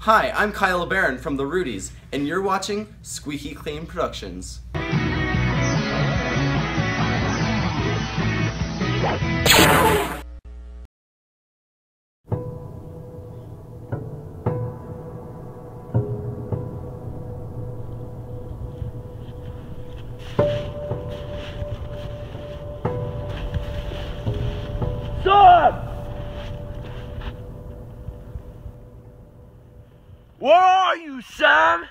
Hi, I'm Kyle LeBaron from the Rudies, and you're watching Squeaky Clean Productions. Stop! Where are you, Sam?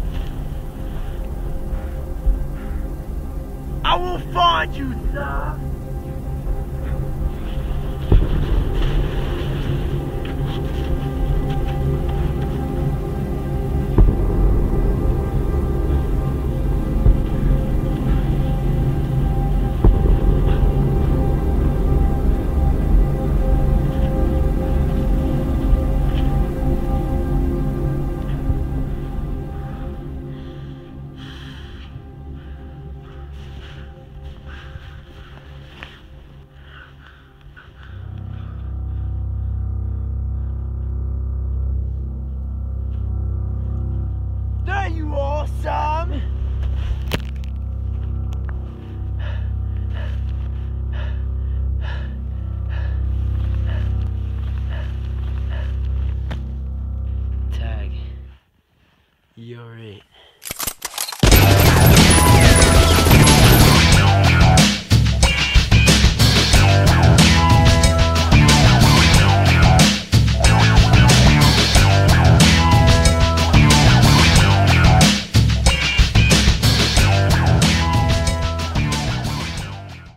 I will find you, Sam.